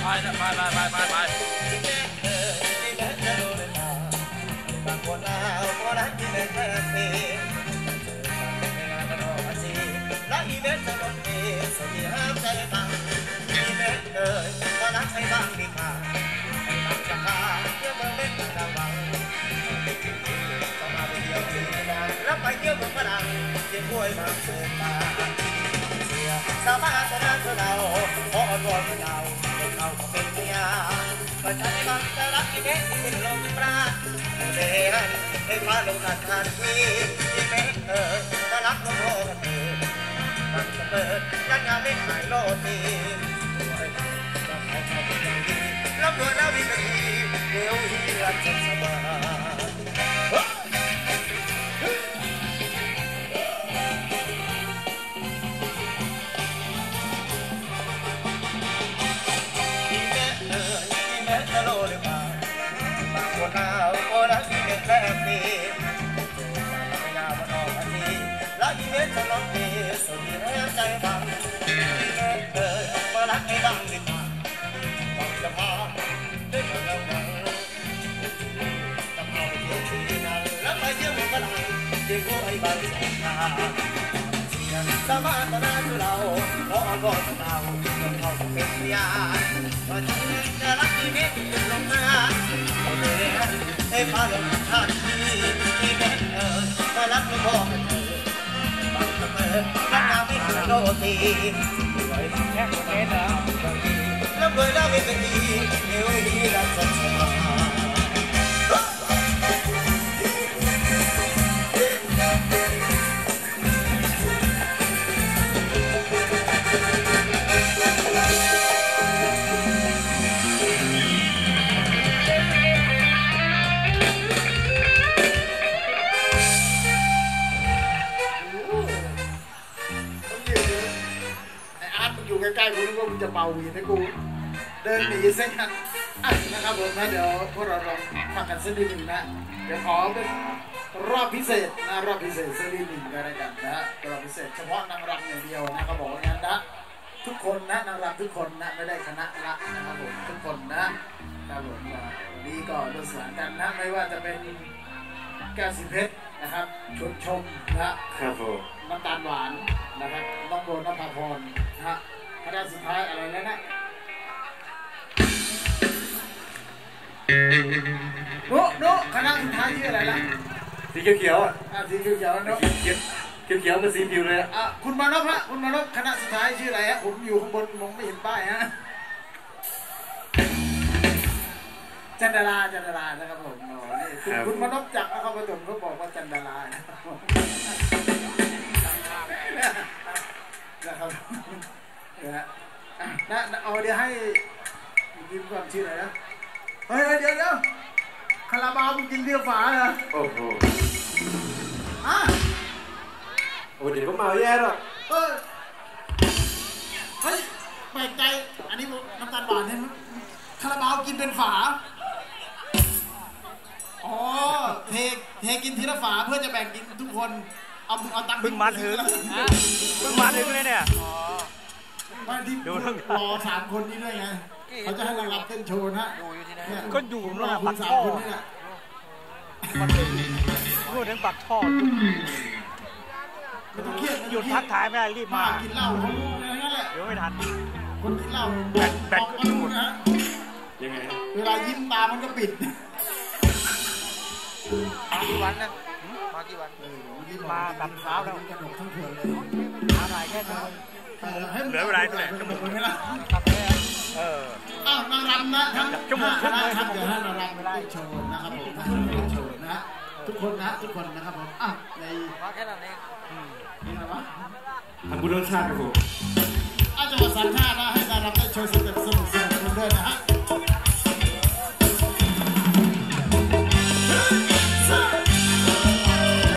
ไปรับไปเที่ยวเมืองฝรั่งเที่ยวห้วยบางเสือตาเสียสามารถชนะเราขออ่อนวอนเราให้เขาเป็นเมียก็ใจบางจะรักที่เด็กที่ลงปราณเดินให้ฟ้าลงทันทันทีที่เม็ดจะรักน้องโลกันเถิดมันจะเปิดยันงานไม่หายโลดีรับรวยแล้วมีเป็นทีเดี๋ยวที่รักจะสบายสามารถชนะเราขออ่อนวอนเราเขาเป็นพยานว่าจะรักที่เม็ดลงมาให้พาลงทันทีที่เม็ดจะรักไม่พอกันเธอบางเสมอรักน้ำไม่ถึงโลตีรวยแค่เม็ดแล้วรวยแล้วไม่เป็นทีเดี๋ยวนี้รักจะสบายใกล้ๆกูนึกว่ามึงจะเป่าวีนะกูเดินหนีเส้นกันนะครับผมนะเดี๋ยวพวกเราลองฟังกันสักนิดหนึ่งนะเดี๋ยวขอเป็นรอบพิเศษนะรอบพิเศษสักนิดหนึ่งกันอะไรกันนะรอบพิเศษเฉพาะนางรำอย่างเดียวนะเขาบอกงั้นนะทุกคนนะนางรำทุกคนนะไม่ได้คณะละนะครับผมทุกคนนะครับผมนี่ก็ดูสวนกันนะไม่ว่าจะเป็นแก้วสีเพชรนะครับชมนะครับผมน้ำตาลหวานนะครับน้องโบนภาพรนะฮะคณะสุดท้ายอะไรแล้วนะโน้คณะสุดท้ายชื่ออะไรล่ะสีเขียวสีเขียวโน้เขียวเป็นสีผิวเลยคุณมานพฮะคุณมานพคณะสุดท้ายชื่ออะไรฮะผมอยู่ข้างบนมองไม่เห็นป้ายฮะจันดารานะครับผมคุณมานพจากนครปฐมเขาบอกว่าจันดารานะครับนะเอาเดี๋ยวให้กินความชื่ออะไรนะเฮ้ยเดี๋ยวคาราบาวมึงกินเบียร์ฝาเหรอโอ้โหโอ้เดี๋ยวก็เมาแย่หรอกเฮ้ยแปลกใจอันนี้น้ำตาลหวานใช่ไหมคาราบาวกินเป็นฝาอ๋อเทกินทีละฝาเพื่อจะแบ่งกินทุกคนเอาตังค์เพิ่งมาถึงเลยเนี่ยมาที่รอ3 คนนี้ด้วยไงเขาจะให้เรารับเต้นโชว์นะก็อยู่รอคุณ3 คนนี่แหละพูดถึงปักทอดไม่ต้องเครียดหยุดทักทายไม่ได้รีบมากินเหล้าเขานั่นแหละเดี๋ยวไม่ทันคนกินเหล้าแบตก็หมดนะยังไงเวลายิ้มตามันก็ปิดกี่วันนะมากี่วันมาตัดเท้าแล้วกระดกทั้งเถื่อนเลยมาถ่ายแค่นึงเหลือเวลาเท่าไหร่ชั่วโมงไม่ละนางรำนะชั่วโมงครึ่งเลยเดี๋ยวให้นางรำไปไล่โชว์นะครับผมโชว์นะทุกคนนะครับผมในแค่นั้นเองนี่อะไรวะทำบุญรสชาติครับผมจังหวัดสันทานะให้นางรำได้โชว์